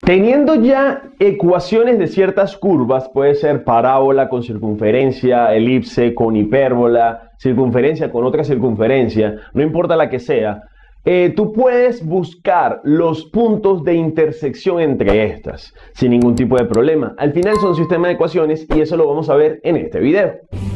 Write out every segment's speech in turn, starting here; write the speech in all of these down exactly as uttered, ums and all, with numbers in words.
Teniendo ya ecuaciones de ciertas curvas, puede ser parábola con circunferencia, elipse con hipérbola, circunferencia con otra circunferencia, no importa la que sea, eh, tú puedes buscar los puntos de intersección entre estas, sin ningún tipo de problema. Al final son sistemas de ecuaciones y eso lo vamos a ver en este video.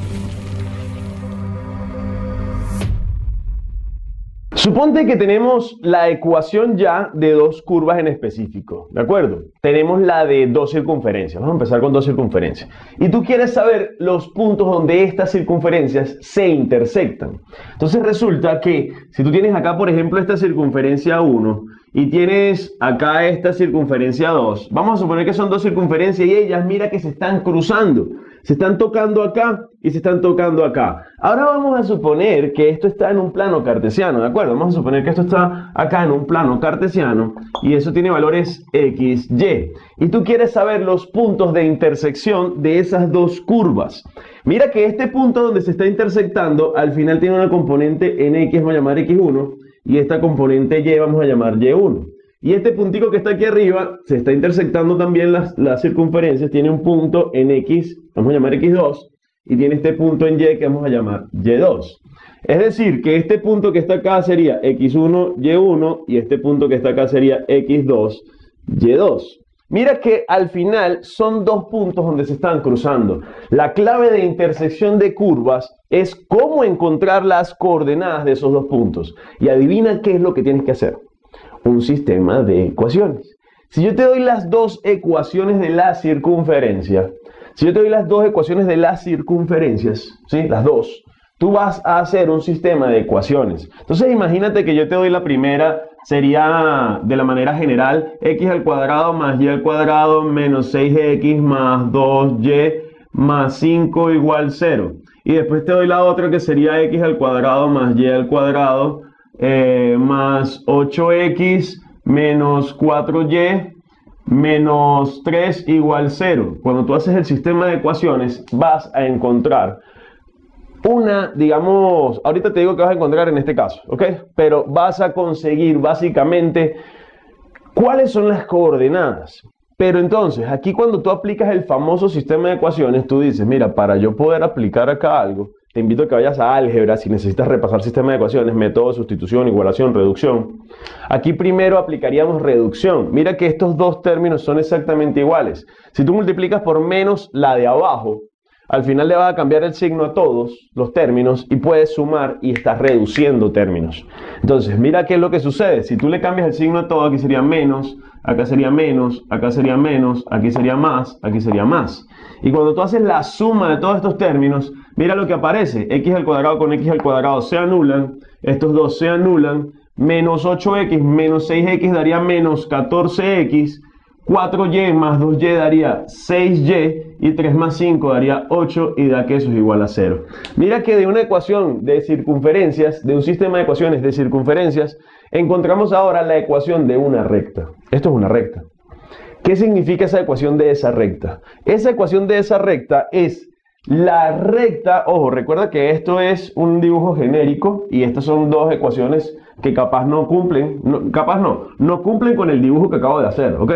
Suponte que tenemos la ecuación ya de dos curvas en específico, ¿de acuerdo? Tenemos la de dos circunferencias, vamos a empezar con dos circunferencias. Y tú quieres saber los puntos donde estas circunferencias se intersectan. Entonces resulta que si tú tienes acá, por ejemplo, esta circunferencia uno y tienes acá esta circunferencia dos, vamos a suponer que son dos circunferencias y ellas, mira que se están cruzando. Se están tocando acá y se están tocando acá. Ahora vamos a suponer que esto está en un plano cartesiano, ¿de acuerdo? Vamos a suponer que esto está acá en un plano cartesiano y eso tiene valores X, Y. Y tú quieres saber los puntos de intersección de esas dos curvas. Mira que este punto donde se está intersectando, al final tiene una componente en X, vamos a llamar X uno, y esta componente Y vamos a llamar Y uno. Y este puntico que está aquí arriba, se está intersectando también las, las circunferencias, tiene un punto en X, vamos a llamar X dos, y tiene este punto en Y que vamos a llamar Y dos. Es decir, que este punto que está acá sería X uno, Y uno, y este punto que está acá sería X dos, Y dos. Mira que al final son dos puntos donde se están cruzando. La clave de intersección de curvas es cómo encontrar las coordenadas de esos dos puntos. Y adivina qué es lo que tienes que hacer. Un sistema de ecuaciones. Si yo te doy las dos ecuaciones de la circunferencia, si yo te doy las dos ecuaciones de las circunferencias, ¿sí? Las dos, tú vas a hacer un sistema de ecuaciones. Entonces imagínate que yo te doy la primera, sería de la manera general, x al cuadrado más y al cuadrado menos seis x más dos y más cinco igual cero. Y después te doy la otra que sería x al cuadrado más y al cuadrado Eh, más ocho x menos cuatro y menos tres igual cero. Cuando tú haces el sistema de ecuaciones vas a encontrar una, digamos, ahorita te digo que vas a encontrar en este caso, ¿ok? Pero vas a conseguir básicamente cuáles son las coordenadas. Pero entonces, aquí cuando tú aplicas el famoso sistema de ecuaciones, tú dices, mira, para yo poder aplicar acá algo, te invito a que vayas a álgebra, si necesitas repasar sistema de ecuaciones, método de sustitución, igualación, reducción. Aquí primero aplicaríamos reducción. Mira que estos dos términos son exactamente iguales. Si tú multiplicas por menos la de abajo, al final le vas a cambiar el signo a todos los términos y puedes sumar y estás reduciendo términos. Entonces, mira qué es lo que sucede. Si tú le cambias el signo a todo, aquí sería menos, acá sería menos, acá sería menos, aquí sería más, aquí sería más. Y cuando tú haces la suma de todos estos términos, mira lo que aparece. X al cuadrado con X al cuadrado se anulan, estos dos se anulan, menos ocho x menos seis x daría menos catorce x, cuatro y más dos y daría seis y, y tres más cinco daría ocho, y da que eso es igual a cero. Mira que de una ecuación de circunferencias, de un sistema de ecuaciones de circunferencias, encontramos ahora la ecuación de una recta. Esto es una recta. ¿Qué significa esa ecuación de esa recta? Esa ecuación de esa recta es la recta, ojo, recuerda que esto es un dibujo genérico y estas son dos ecuaciones que capaz no cumplen, no, capaz no, no cumplen con el dibujo que acabo de hacer, ¿ok?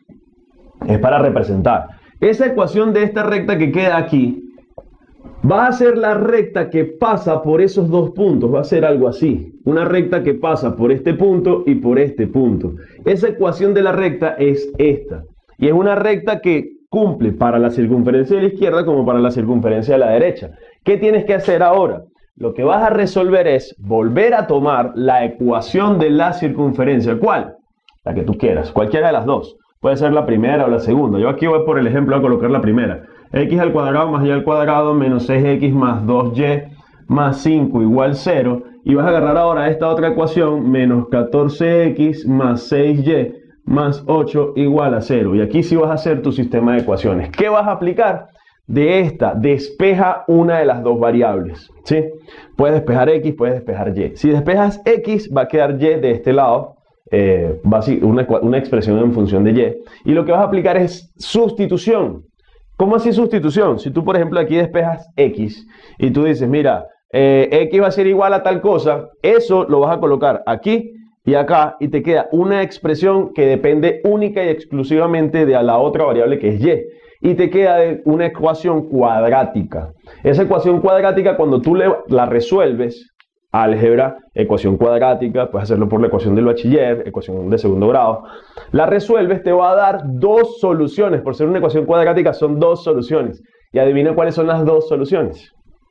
Es para representar. Esa ecuación de esta recta que queda aquí va a ser la recta que pasa por esos dos puntos, va a ser algo así. Una recta que pasa por este punto y por este punto. Esa ecuación de la recta es esta. Y es una recta que cumple para la circunferencia de la izquierda como para la circunferencia de la derecha. ¿Qué tienes que hacer ahora? Lo que vas a resolver es volver a tomar la ecuación de la circunferencia. ¿Cuál? La que tú quieras, cualquiera de las dos. Puede ser la primera o la segunda. Yo aquí voy por el ejemplo a colocar la primera. X al cuadrado más y al cuadrado menos seis x más dos y más cinco igual cero. Y vas a agarrar ahora esta otra ecuación, menos catorce x más seis y más ocho igual a cero. Y aquí sí vas a hacer tu sistema de ecuaciones. ¿Qué vas a aplicar? De esta, despeja una de las dos variables, ¿sí? Puedes despejar x, puedes despejar y. Si despejas x, va a quedar y de este lado. Eh, una, una expresión en función de y, y lo que vas a aplicar es sustitución. ¿Cómo así sustitución? Si tú por ejemplo aquí despejas x y tú dices, mira, eh, x va a ser igual a tal cosa, eso lo vas a colocar aquí y acá, y te queda una expresión que depende única y exclusivamente de la otra variable que es y. Y te queda una ecuación cuadrática. Esa ecuación cuadrática, cuando tú le, la resuelves, álgebra, ecuación cuadrática, puedes hacerlo por la ecuación del bachiller, ecuación de segundo grado, la resuelves, te va a dar dos soluciones. Por ser una ecuación cuadrática, son dos soluciones. Y adivina cuáles son las dos soluciones.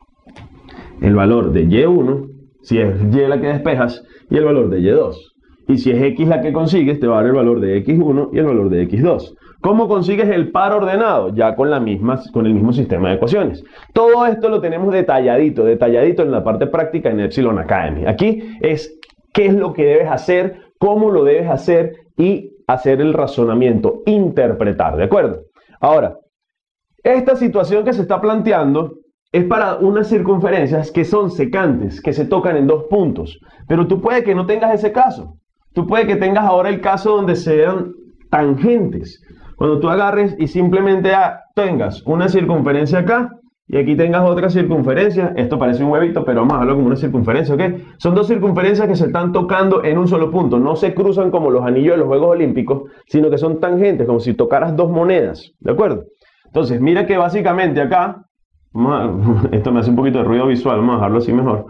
El valor de y uno, si es y la que despejas, y el valor de y dos. Y si es x la que consigues, te va a dar el valor de equis uno y el valor de equis dos. ¿Cómo consigues el par ordenado? Ya con, la misma, con el mismo sistema de ecuaciones. Todo esto lo tenemos detalladito, detalladito en la parte práctica en Epsilon Academy. Aquí es qué es lo que debes hacer, cómo lo debes hacer y hacer el razonamiento, interpretar, ¿de acuerdo? Ahora, esta situación que se está planteando es para unas circunferencias que son secantes, que se tocan en dos puntos. Pero tú puede que no tengas ese caso. Tú puede que tengas ahora el caso donde sean tangentes. Cuando tú agarres y simplemente tengas una circunferencia acá y aquí tengas otra circunferencia, esto parece un huevito, pero vamos a verlo como una circunferencia, ¿ok? Son dos circunferencias que se están tocando en un solo punto, no se cruzan como los anillos de los Juegos Olímpicos, sino que son tangentes, como si tocaras dos monedas, ¿de acuerdo? Entonces, mira que básicamente acá, vamos a, esto me hace un poquito de ruido visual, vamos a dejarlo así mejor.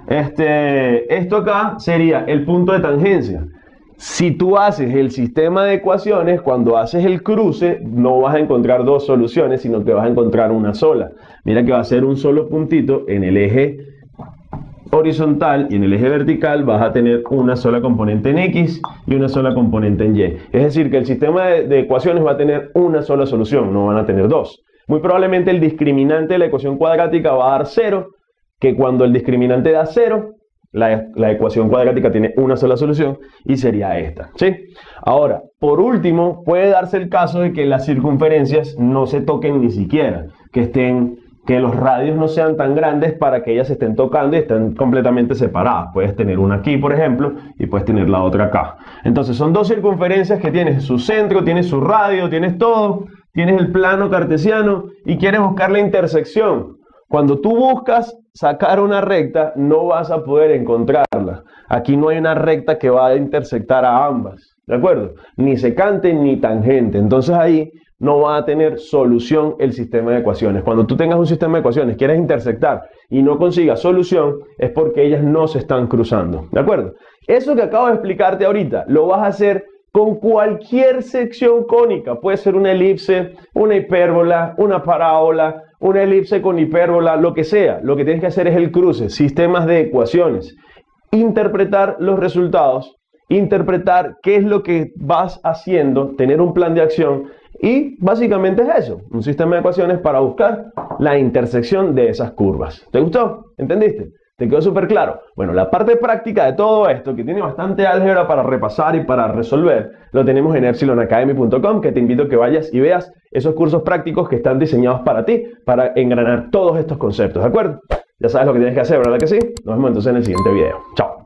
Este, esto acá sería el punto de tangencia. Si tú haces el sistema de ecuaciones, cuando haces el cruce, no vas a encontrar dos soluciones, sino que vas a encontrar una sola. Mira que va a ser un solo puntito en el eje horizontal y en el eje vertical vas a tener una sola componente en X y una sola componente en Y. Es decir, que el sistema de, de ecuaciones va a tener una sola solución, no van a tener dos. Muy probablemente el discriminante de la ecuación cuadrática va a dar cero, que cuando el discriminante da cero, La, la ecuación cuadrática tiene una sola solución y sería esta, ¿sí? Ahora, por último, puede darse el caso de que las circunferencias no se toquen ni siquiera, que estén, que los radios no sean tan grandes para que ellas se estén tocando y estén completamente separadas. Puedes tener una aquí, por ejemplo, y puedes tener la otra acá. Entonces, son dos circunferencias que tienes su centro, tienes su radio, tienes todo, tienes el plano cartesiano y quieres buscar la intersección. Cuando tú buscas sacar una recta, no vas a poder encontrarla. Aquí no hay una recta que va a intersectar a ambas, ¿de acuerdo? Ni secante ni tangente. Entonces ahí no va a tener solución el sistema de ecuaciones. Cuando tú tengas un sistema de ecuaciones, quieres intersectar y no consigas solución, es porque ellas no se están cruzando, ¿de acuerdo? Eso que acabo de explicarte ahorita, lo vas a hacer con cualquier sección cónica. Puede ser una elipse, una hipérbola, una parábola, una elipse con hipérbola, lo que sea. Lo que tienes que hacer es el cruce, sistemas de ecuaciones, interpretar los resultados, interpretar qué es lo que vas haciendo, tener un plan de acción y básicamente es eso, un sistema de ecuaciones para buscar la intersección de esas curvas. ¿Te gustó? ¿Entendiste? ¿Te quedó súper claro? Bueno, la parte práctica de todo esto, que tiene bastante álgebra para repasar y para resolver, lo tenemos en epsilon academy punto com, que te invito a que vayas y veas esos cursos prácticos que están diseñados para ti, para engranar todos estos conceptos, ¿de acuerdo? Ya sabes lo que tienes que hacer, ¿verdad que sí? Nos vemos entonces en el siguiente video. Chao.